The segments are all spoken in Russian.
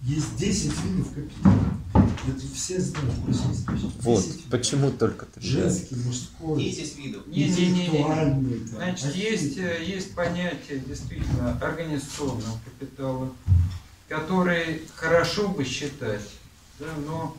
Есть 10 видов капитала. Это все знают. Вот, почему только 3? Женский, мужской. 10 видов. Интеллектуальный. Значит, есть понятие действительно организационного капитала, который хорошо бы считать, да, но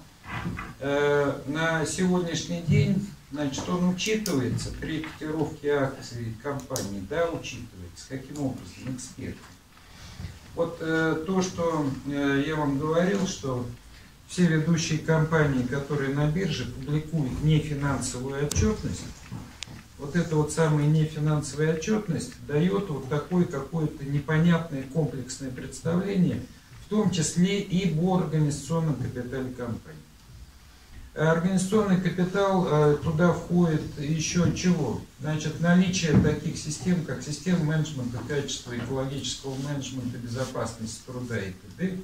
на сегодняшний день, значит, он учитывается при котировке акций компании, да, учитывается. Каким образом? Эксперты. Вот то, что я вам говорил, что все ведущие компании, которые на бирже публикуют нефинансовую отчетность, вот эта вот самая нефинансовая отчетность дает вот такое какое-то непонятное комплексное представление, в том числе и об организационном капитале компании. Организационный капитал, туда входит еще чего? Значит, наличие таких систем, как система менеджмента качества, экологического менеджмента, безопасности труда и т.д.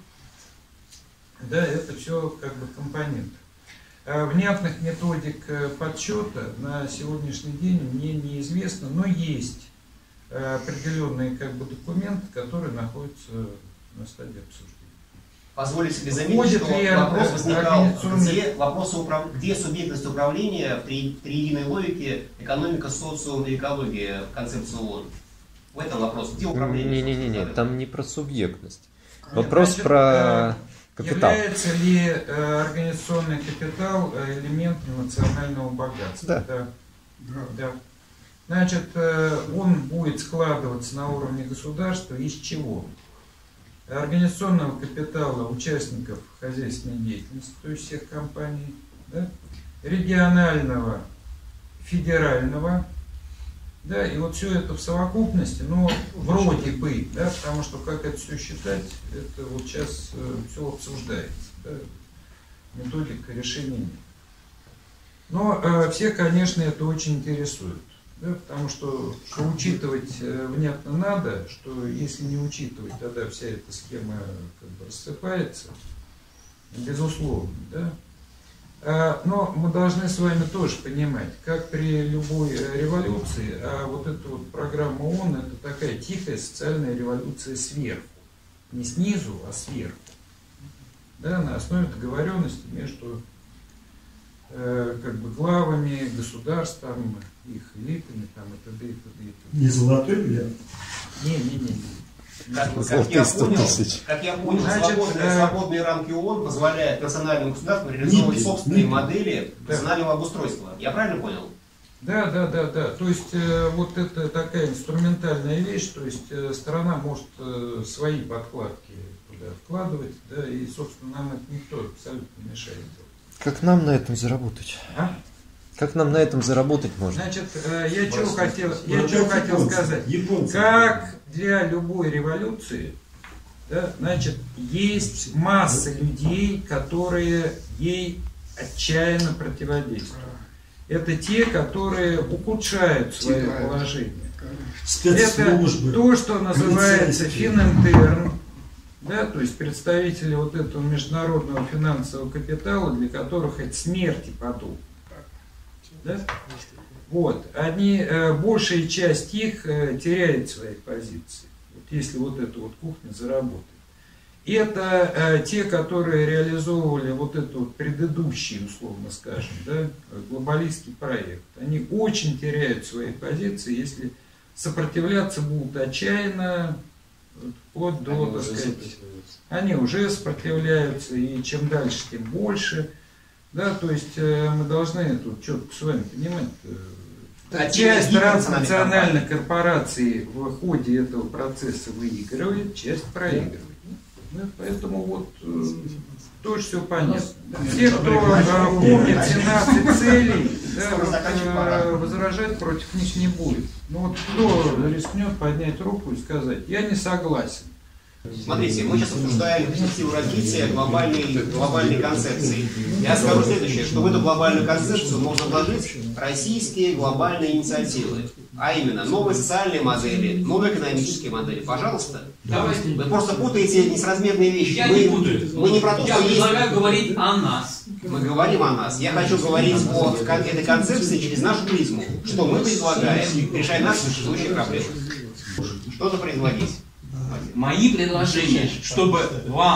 Да, это все как бы компоненты. Внятных методик подсчета на сегодняшний день мне неизвестно, но есть определенные как бы документы, которые находятся на стадии обсуждения. Позволю себе заметить, что вопрос возникал, где субъектность управления в триединой логике экономика, социум и экология, концепция ООН. В этом вопрос. Где управление? Не, там не про субъектность. Вопрос про капитал. Является ли организационный капитал элементом национального богатства? Да. Значит, он будет складываться на уровне государства из чего? Организационного капитала участников хозяйственной деятельности, то есть всех компаний, да? Регионального, федерального, да, и вот все это в совокупности, но вроде бы, да, потому что как это все считать, это вот сейчас все обсуждается, да? Методика решения нет. Но всех, конечно, это очень интересует. Да, потому что учитывать внятно надо, что если не учитывать, тогда вся эта схема как бы рассыпается, безусловно. Да? Но мы должны с вами тоже понимать, как при любой революции, а вот эта вот программа ООН, это такая тихая социальная революция сверху. Не снизу, а сверху. Да, на основе договоренности между как бы главами государств, там, их элитами, там, и т.д. и т.д. Не золотой миллиард? Не. Как я понял, свободные рамки ООН позволяют национальным государствам реализовывать собственные модели национального обустройства. Я правильно понял? Да. То есть вот это такая инструментальная вещь, то есть страна может свои подкладки туда вкладывать, да, и, собственно, нам это никто абсолютно не мешает делать. Как нам на этом заработать? А? Как нам на этом заработать можно? Значит, я что хотел сказать. Как для любой революции, да, значит, есть масса людей, которые ей отчаянно противодействуют. Это те, которые ухудшают свое положение. Это то, что называется фининтерн. Да, то есть представители вот этого международного финансового капитала, для которых это смерти подобно. Да? Вот, большая часть их теряет свои позиции, вот если вот эта вот кухня заработает. И это те, которые реализовывали вот этот вот предыдущий, условно скажем, да, глобалистский проект. Они очень теряют свои позиции, если сопротивляться будут отчаянно, вплоть до, так сказать, они уже сопротивляются, и чем дальше, тем больше. Да, то есть мы должны тут четко с вами понимать, часть транснациональных корпораций в ходе этого процесса выигрывает, часть проигрывает. Да, поэтому вот тоже все понятно. Те, кто помнит 17 целей, да, возражать против них не будет. Но вот кто рискнет поднять руку и сказать, я не согласен. Смотрите, мы сейчас обсуждаем перспективу развития глобальной концепции. Я скажу следующее, что в эту глобальную концепцию можно вложить российские глобальные инициативы. А именно, новые социальные модели, новые экономические модели. Пожалуйста. Давайте. Вы просто путаете несразмерные вещи. Я не путаю. Мы не про то, что есть... Я предлагаю говорить о нас. Мы говорим о нас. Я хочу говорить о этой концепции через нашу призму. Что мы предлагаем, решая наши существующие проблемы. Что-то предлагить. Мои предложения, чтобы вам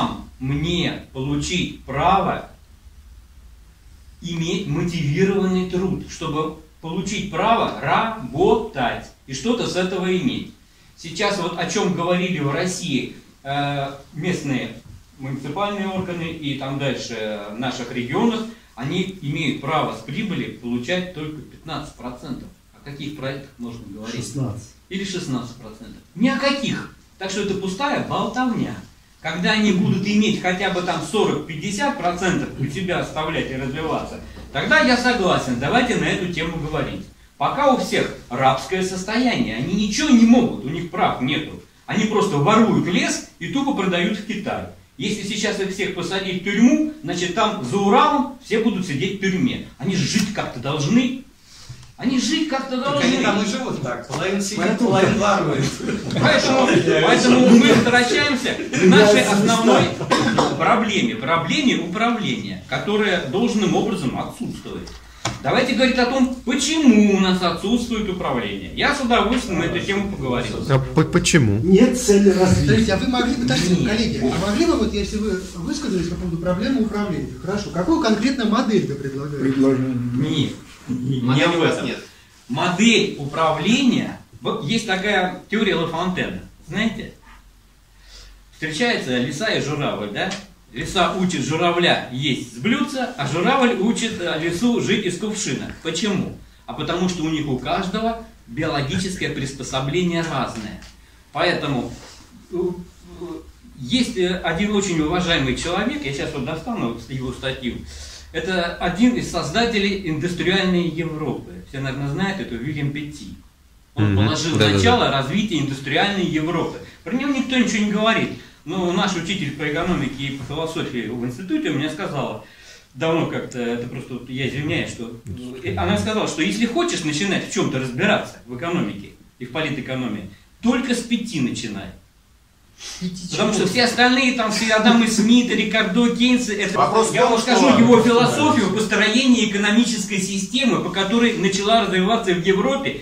мне получить право иметь мотивированный труд, чтобы получить право работать и что-то с этого иметь. Сейчас вот о чем говорили в России местные муниципальные органы и там дальше в наших регионах, они имеют право с прибыли получать только 15%. О каких проектах можно говорить? 16. Или 16%. Ни о каких. Так что это пустая болтовня. Когда они будут иметь хотя бы там 40-50% у себя оставлять и развиваться, тогда я согласен, давайте на эту тему говорить. Пока у всех рабское состояние, они ничего не могут, у них прав нету. Они просто воруют лес и тупо продают в Китай. Если сейчас их всех посадить в тюрьму, значит там за Уралом все будут сидеть в тюрьме. Они же жить как-то должны. Они жить как-то должны. Они там и живут так. Половина сидит, половина ворует. Поэтому мы возвращаемся к нашей основной проблеме управления, которая должным образом отсутствует. Давайте говорить о том, почему у нас отсутствует управление. Я с удовольствием на эту тему поговорил. А почему? Нет цели развития. Подождите, а вы могли бы, подождите, Нет. коллеги, а могли бы, вот если вы высказались по поводу проблемы управления, хорошо, какую конкретно модель вы предлагаете? Нет. Не Модели об у вас этом. нет. Модель управления, вот есть такая теория Лафонтена, знаете? Встречаются лиса и журавль, да? Лиса учит журавля есть с блюдца, а журавль учит лису жить из кувшина. Почему? А потому что у них у каждого биологическое приспособление разное. Поэтому есть один очень уважаемый человек, я сейчас вот достану его статью, это один из создателей индустриальной Европы. Все, наверное, знают, это Уильям Петти. Он положил начало развития индустриальной Европы. Про него никто ничего не говорит. Но наш учитель по экономике и по философии в институте мне сказала, давно как-то, это просто я извиняюсь, что она сказала, что если хочешь начинать в чем-то разбираться в экономике и в политэкономии, только с 5 начинай. Потому что все остальные, там, все Адамы Смита, Рикардо, Кейнсы, это, Вопрос в я том, вам что- скажу его философию построения экономической системы, по которой начала развиваться в Европе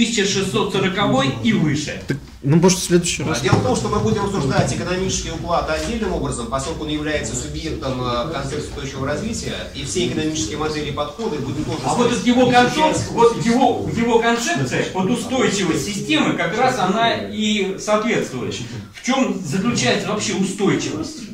1640 и выше. Ну, может, в следующий раз. Дело в том, что мы будем обсуждать экономический уклад отдельным образом, поскольку он является субъектом концепции устойчивого развития, и все экономические модели и подходы будем тоже... А вот от его концепции, его концепция под устойчивость системы как раз она и соответствует. В чем заключается вообще устойчивость?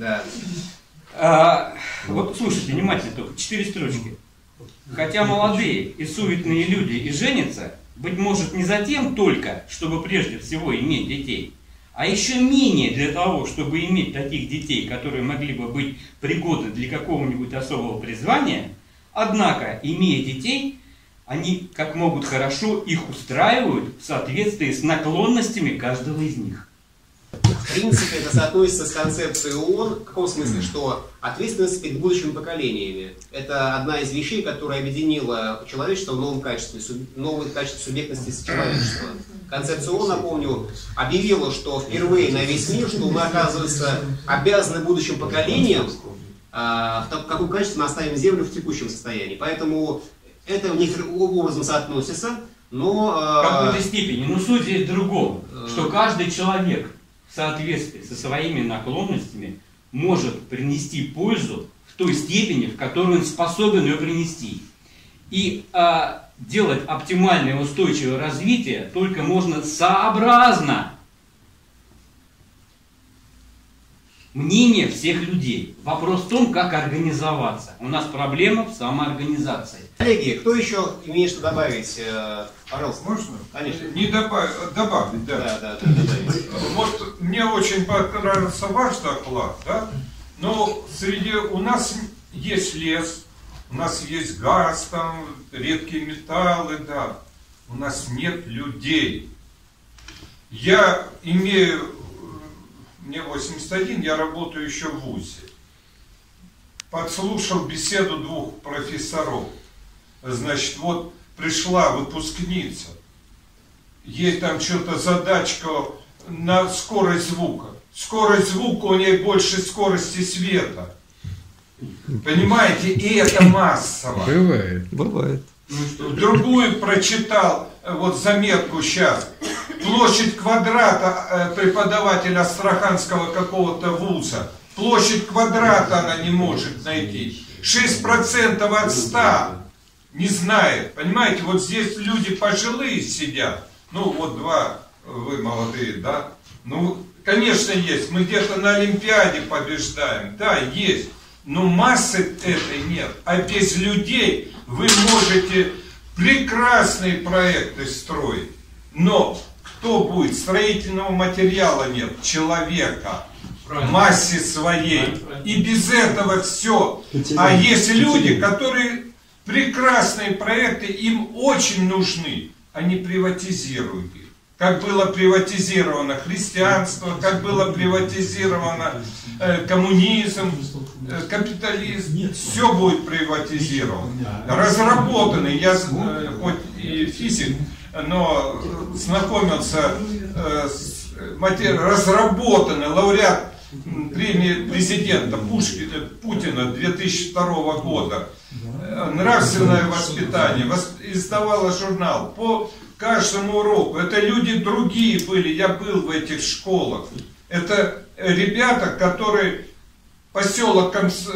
Да. Вот слушайте внимательно только, 4 строчки. Хотя молодые и суетные люди и женятся, быть может, не за тем только, чтобы прежде всего иметь детей, а еще менее для того, чтобы иметь таких детей, которые могли бы быть пригодны для какого-нибудь особого призвания, однако, имея детей, они как могут хорошо их устраивают в соответствии с наклонностями каждого из них. В принципе, это соотносится с концепцией ООН, в каком смысле, что ответственность перед будущими поколениями – это одна из вещей, которая объединила человечество в новом качестве субъектности человечества. Концепция ООН, напомню, объявила, что впервые на весь мир, что мы, оказывается, обязаны будущим поколениям, в каком качестве мы оставим Землю в текущем состоянии. Поэтому это некоторым образом соотносится, но… В какой-то степени, но суть здесь в другом, что каждый человек в соответствии со своими наклонностями может принести пользу в той степени, в которой он способен ее принести. И делать оптимальное устойчивое развитие только можно сообразно мнению всех людей. Вопрос в том, как организоваться. У нас проблема в самоорганизации. Коллеги, кто еще имеет что добавить? Пожалуйста. Можно? Конечно. Не добавить, да. Да, добавить. Вот мне очень понравился ваш доклад, да? Но у нас есть лес, у нас есть газ, там, редкие металлы, да. У нас нет людей. Я имею, мне 81, я работаю еще в ВУЗе. Подслушал беседу 2 профессоров. Значит, вот пришла выпускница, ей там что-то задачка на скорость звука. Скорость звука у нее больше скорости света. Понимаете, и это массово. Бывает. Другую прочитал, вот заметку сейчас. Площадь квадрата преподавателя астраханского какого-то вуза площадь квадрата она не может найти. 6% от 100 не знает. Понимаете, вот здесь люди пожилые сидят. Ну, вот два, вы молодые, да? Ну, конечно, есть. Мы где-то на Олимпиаде побеждаем. Да, есть. Но массы этой нет. А без людей вы можете прекрасные проекты строить. Но кто будет? Строительного материала нет. Человека. Правильно. Массе своей. И без этого все. А есть люди, которые прекрасные проекты, им очень нужны. Они приватизируют их. Как было приватизировано христианство, как было приватизировано коммунизм, капитализм. Все будет приватизировано. Разработаны, я хоть и физик, но знакомился с разработаны лауреат премии президента Путина 2002 года. Нравственное воспитание. Издавала журнал по каждому уроку. Это люди другие были. Я был в этих школах. Это ребята, которые поселок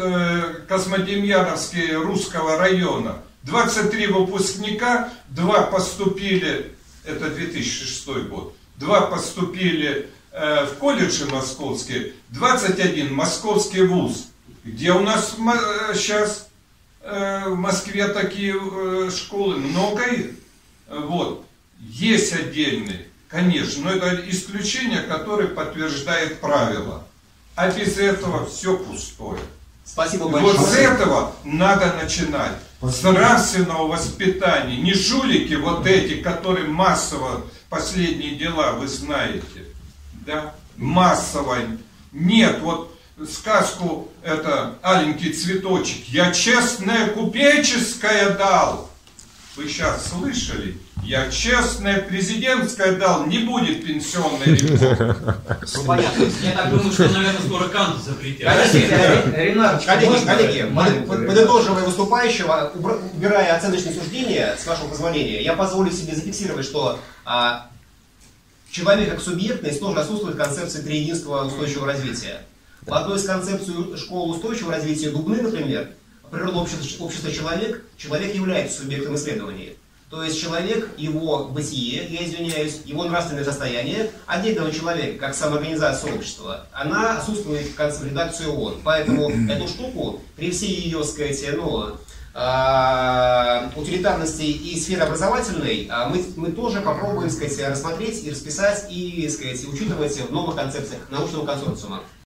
Космодемьяновский Русского района. 23 выпускника, 2 поступили, это 2006 год, 2 поступили в колледжи московские, 21 московский вуз. Где у нас сейчас в Москве такие школы? Много их. Вот. Есть отдельные, конечно, но это исключение, которое подтверждает правило. А без этого все пустое. Спасибо большое. Вот с этого надо начинать. С нравственного воспитания. Не жулики вот эти, которые массово, последние дела, вы знаете. Да? Массово. Нет, вот сказку это «Аленький цветочек». Я честное купеческое дал. Вы сейчас слышали? Я честное президентское дал, не будет пенсионной реформы. Ну, понятно. Я так думаю, что, наверное, скоро Кант запретят. Коллеги, подытоживая выступающего, убирая оценочные суждения, с вашего позволения, я позволю себе зафиксировать, что человек как субъектность тоже отсутствует в концепции триединства устойчивого развития. В одной из концепций школы устойчивого развития Дубны, например, природа общества человек является субъектом исследований. То есть человек, его бытие, я извиняюсь, его нравственное состояние отдельного человека, как самоорганизация общества, она отсутствует в редакции ООН. Поэтому эту штуку, при всей ее, сказать, утилитарности и сфере образовательной, мы тоже попробуем, сказать, рассмотреть и расписать и, сказать, учитывать в новых концепциях научного консорциума.